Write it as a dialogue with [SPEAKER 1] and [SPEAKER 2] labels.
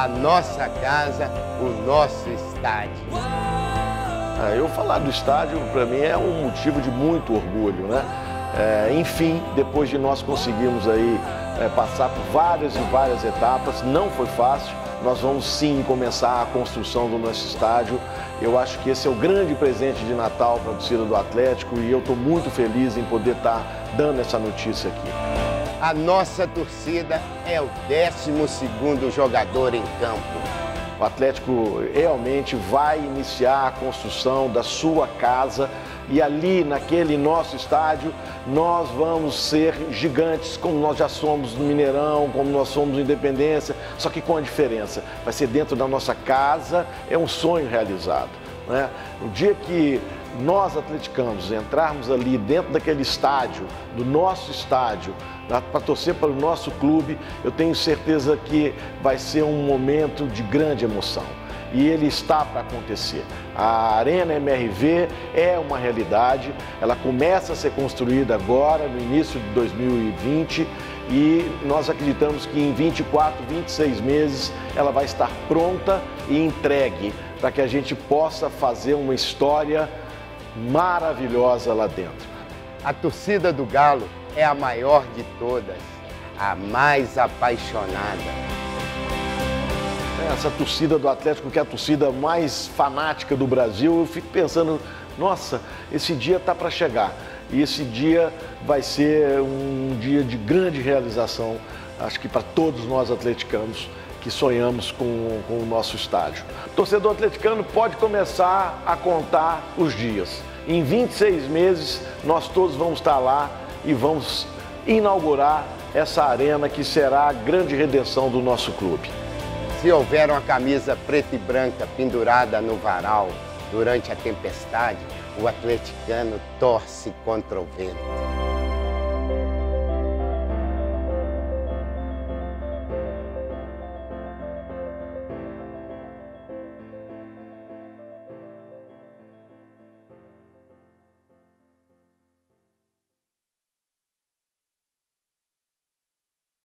[SPEAKER 1] a nossa casa, o nosso estádio.
[SPEAKER 2] Eu falar do estádio, para mim, é um motivo de muito orgulho, né? Enfim, depois de nós conseguirmos aí passar por várias e várias etapas, não foi fácil. Nós vamos sim começar a construção do nosso estádio. Eu acho que esse é o grande presente de Natal para a torcida do Atlético e eu estou muito feliz em poder estar dando essa notícia aqui.
[SPEAKER 1] A nossa torcida é o 12º jogador em campo.
[SPEAKER 2] O Atlético realmente vai iniciar a construção da sua casa e ali naquele nosso estádio nós vamos ser gigantes, como nós já somos no Mineirão, como nós somos no Independência, só que com a diferença, vai ser dentro da nossa casa, é um sonho realizado, né? O dia que nós atleticanos entrarmos ali dentro daquele estádio, do nosso estádio, para torcer para o nosso clube, eu tenho certeza que vai ser um momento de grande emoção. E ele está para acontecer. A Arena MRV é uma realidade, ela começa a ser construída agora, no início de 2020, e nós acreditamos que em 24, 26 meses ela vai estar pronta e entregue para que a gente possa fazer uma história maravilhosa lá dentro.
[SPEAKER 1] A torcida do Galo é a maior de todas, a mais apaixonada.
[SPEAKER 2] Essa torcida do Atlético, que é a torcida mais fanática do Brasil, eu fico pensando, nossa, esse dia está para chegar. E esse dia vai ser um dia de grande realização, acho que para todos nós atleticanos que sonhamos com o nosso estádio. O torcedor atleticano pode começar a contar os dias. Em 26 meses, nós todos vamos estar lá e vamos inaugurar essa arena que será a grande redenção do nosso clube.
[SPEAKER 1] Se houver uma camisa preta e branca pendurada no varal durante a tempestade, o atleticano torce contra o vento.